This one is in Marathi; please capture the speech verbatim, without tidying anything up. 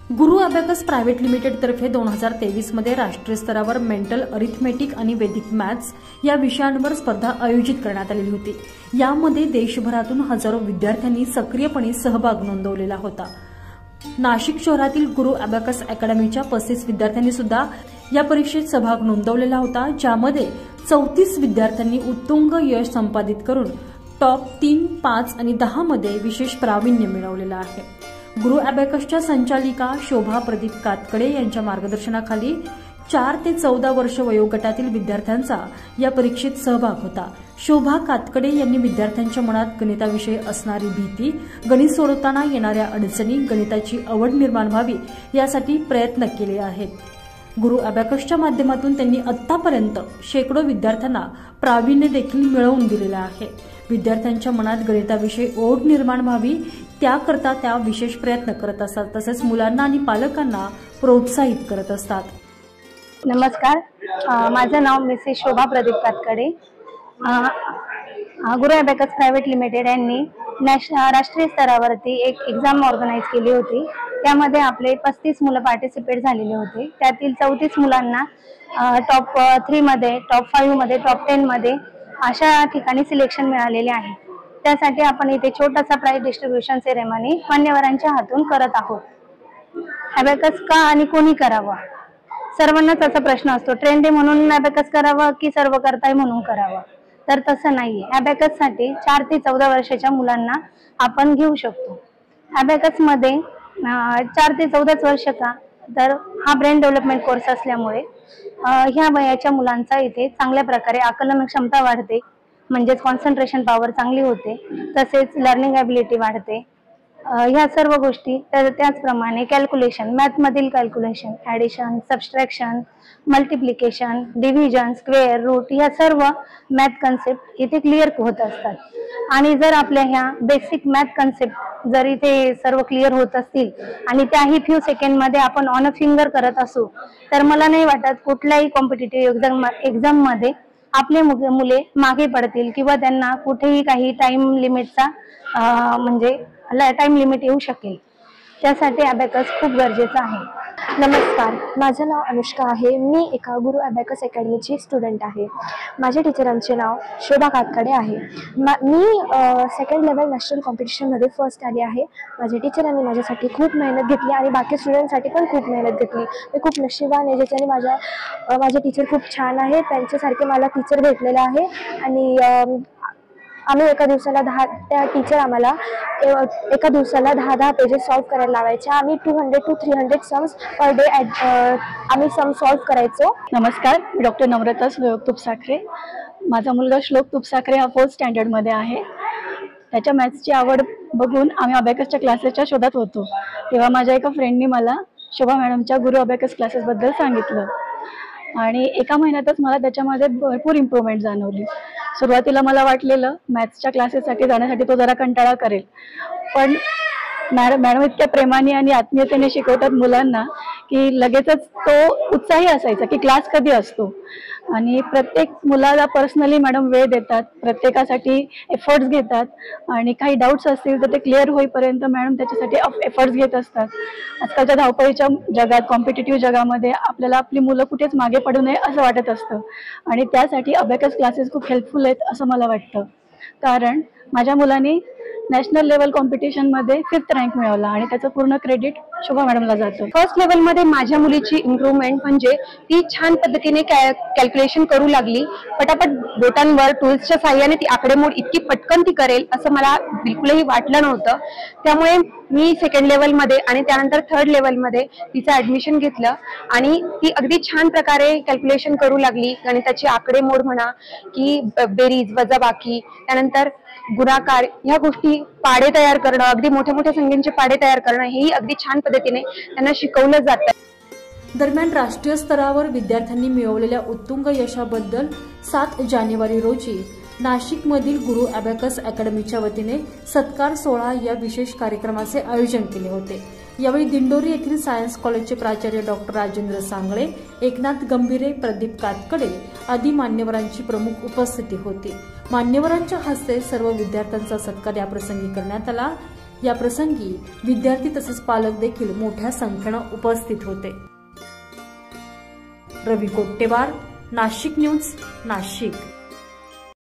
गुरु अबॅकस प्रायव्हेट लिमिटेड तर्फे दोन हजार तेवीस मध्ये राष्ट्रीय स्तरावर मेंटल अरिथमेटिक आणि वैदिक मॅथ्स या विषयांवर स्पर्धा आयोजित करण्यात आलेली होती। यामध्ये देशभरातून हजारो विद्यार्थ्यांनी सक्रियपणे सहभाग नोंदवलेला होता। नाशिक शहरातील गुरु अबॅकस अकॅडमीच्या पस्तीस विद्यार्थ्यांनी सुद्धा या परीक्षेत सहभाग नोंदवलेला होता, ज्यामध्ये चौतीस विद्यार्थ्यांनी उत्तुंग यश संपादित करून टॉप तीन, पाच आणि दहा मध्ये विशेष प्रावीण्य मिळवलेलं आहे। गुरु अबॅकसच्या संचालिका शोभा प्रदीप कातकडे यांच्या मार्गदर्शनाखाली चार ते चौदा वर्ष वयोगटातील विद्यार्थ्यांचा या परीक्षेत सहभाग होता। शोभा कातकडे यांनी विद्यार्थ्यांच्या मनात गणिताविषयी असणारी भीती, गणित सोडवताना येणाऱ्या अडचणी, गणिताची आवड निर्माण व्हावी यासाठी प्रयत्न केले आहेत। गुरु अबॅकसच्या माध्यमातून त्यांनी आतापर्यंत शेकडो विद्यार्थ्यांना प्रावीण्य देखील मिळवून दिलेलं आहे। विद्यार्थ्यांच्या मनात गणिताविषयी ओढ निर्माण व्हावी त्याकरता त्या विशेष प्रयत्न करत असतात, तसेच मुलांना आणि पालकांना प्रोत्साहित करत असतात। नमस्कार, माझं नाव मिसेस शोभा प्रदीप कातकडे। गुरु अबॅकस प्रायव्हेट लिमिटेड यांनी राष्ट्रीय स्तरावरती एक एक्झाम ऑर्गनाइज केली होती। त्यामध्ये आपले पस्तीस मुलं पार्टिसिपेट झालेले होते। त्यातील चौतीस मुलांना टॉप थ्री मध्ये, टॉप फाईव्ह मध्ये, टॉप टेन मध्ये अशा ठिकाणी सिलेक्शन मिळालेले आहे। त्यासाठी आपण इथे छोटासा प्राइज डिस्ट्रीब्युशन सेरेमनी मान्यवरांच्या हातून करत आहोत। अबॅकस का आणि कोणी करावं, सर्वांनाच असा प्रश्न असतो, ट्रेंड आहे म्हणून अबॅकस करावं की सर्व करताय म्हणून करावं, तर तसं नाहीये। अबॅकस साठी चार ते चौदा वर्षाच्या मुलांना आपण घेऊ शकतो। अबॅकस मध्ये चार ते चौदाच वर्ष का, तर हा ब्रेन डेव्हलपमेंट कोर्स असल्यामुळे ह्या वयाच्या मुलांचा इथे चांगल्या प्रकारे आकलन क्षमता वाढते, म्हणजेच कॉन्सन्ट्रेशन पॉवर चांगली होते, तसेच लर्निंग ॲबिलिटी वाढते। ह्या सर्व गोष्टी तर त्याचप्रमाणे कॅल्क्युलेशन, मॅथ मधील calculation, addition, subtraction, multiplication, division, square, root या सर्व मॅथ कन्सेप्ट इथे क्लिअर होत असतात। आणि जर आपल्या ह्या बेसिक मॅथ कन्सेप्ट जर इथे सर्व क्लिअर होत असतील आणि त्याही फ्यू सेकंड मध्ये आपण ऑन अ फिंगर करत असू, तर मला नाही वाटत कुठल्याही कॉम्पिटिटिव्ह एक्झाम एक्झाम मध्ये आपले मुले मागे पडतील किंवा त्यांना कुठेही काही टाइम लिमिटचा म्हणजे टाइम लिमिट येऊ शकेल। त्यासाठी अबॅकस खूप गरजेचं आहे। नमस्कार, माझं नाव अनुष्का आहे। मी एका गुरु अबॅकस अकॅडमीची स्टुडंट आहे। माझ्या टीचरांचे नाव शोभा कातकडे आहे। मी सेकंड लेवल नॅशनल कॉम्पिटिशनमध्ये फर्स्ट आली आहे। माझ्या टीचरांनी माझ्यासाठी खूप मेहनत घेतली आणि बाकी स्टुडंटसाठी पण खूप मेहनत घेतली। मी खूप नशिबान आहे, ज्याच्याने माझ्या माझे टीचर खूप छान आहेत, त्यांच्यासारखे मला टीचर भेटलेला आहे। आणि आम्ही एका दिवसाला दहा त्या टीचर आम्हाला एका दिवसाला दहा दहा पेजेस सॉल्व करायला लावायचे। आम्ही two hundred to three hundred sums per day आम्ही सम सॉल्व करायचो। नमस्कार, मी डॉक्टर नम्रता श्लोक तुपसाखरे। माझा मुलगा श्लोक तुपसाखरे हा फोर्थ स्टँडर्डमध्ये आहे। त्याच्या मॅथ्सची आवड बघून आम्ही अबॅकसच्या क्लासेसच्या शोधात होतो, तेव्हा माझ्या एका फ्रेंडनी मला शोभा मॅडमच्या गुरु अबॅकस क्लासेसबद्दल सांगितलं आणि एका महिन्यातच मला त्याच्यामध्ये भरपूर इम्प्रूव्हमेंट जाणवली। सुरुवातीला मला वाटलेलं मॅथ्सच्या क्लासेससाठी जाण्यासाठी तो जरा कंटाळा करेल, पण मॅडम मॅडम इतक्या प्रेमाने आणि आत्मीयतेने शिकवतात मुलांना की लगेचच तो उत्साही असायचा की क्लास कधी असतो। आणि प्रत्येक मुलाला पर्सनली मॅडम वेळ देतात, प्रत्येकासाठी एफर्ट्स घेतात आणि काही डाऊट्स असतील तर ते क्लिअर होईपर्यंत मॅडम त्याच्यासाठी एफर्ट्स घेत असतात। आजकालच्या धावपळीच्या जगात, कॉम्पिटिटिव्ह जगामध्ये आपल्याला आपली मुलं कुठेच मागे पडू नये असं वाटत असतं आणि त्यासाठी अबॅकस क्लासेस खूप हेल्पफुल आहेत असं मला वाटतं। कारण माझ्या मुलाने नॅशनल लेवल कॉम्पिटिशनमध्ये फिफ्थ रँक मिळवला आणि त्याचं पूर्ण क्रेडिट शोभा मॅडमला जातं। फर्स्ट लेवलमध्ये माझ्या मुलीची इम्प्रूव्हमेंट म्हणजे ती छान पद्धतीने कॅल्क्युलेशन करू लागली। पटापट बोटांवर टूल्सच्या साहाय्याने ती आकडेमोड इतकी पटकन ती करेल असं मला बिलकुलही वाटलं नव्हतं। त्यामुळे मी सेकंड लेवलमध्ये आणि त्यानंतर थर्ड लेवलमध्ये तिचं ॲडमिशन घेतलं आणि ती अगदी छान प्रकारे कॅल्क्युलेशन करू लागली। गणिताची आकडेमोड म्हणा की बेरीज, वजाबाकी, त्यानंतर गुणाकार, ह्या गोष्टी, पाडे तयार करणं, अगदी मोठ्या मोठ्या संख्येचे पाडे तयार करणं हेही अगदी छान पद्धतीने त्यांना शिकवलं जातं। दरम्यान राष्ट्रीय स्तरावर विद्यार्थ्यांनी मिळवलेल्या उत्तुंग यशाबद्दल सात जानेवारी रोजी नाशिकमधील गुरु अबॅकस अकॅडमीच्या वतीने सत्कार सोहळा या विशेष कार्यक्रमाचे आयोजन केले होते। यावेळी दिंडोरी येथील सायन्स कॉलेजचे प्राचार्य डॉक्टर राजेंद्र सांगळे, एकनाथ गंभीरे, प्रदीप कातकडे आदी मान्यवरांची प्रमुख उपस्थिती होती। मान्यवरांच्या हस्ते सर्व विद्यार्थ्यांचा सत्कार याप्रसंगी करण्यात आला। या प्रसंगी विद्यार्थी तसेच पालक देखील मोठ्या संख्येनं उपस्थित होते। रवी कोट्टेवार, नाशिक न्यूज, नाशिक।